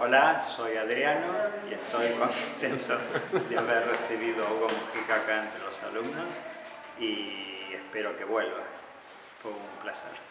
Hola, soy Adriano y estoy contento de haber recibido a Hugo Mujica acá entre los alumnos y espero que vuelva. Fue un placer.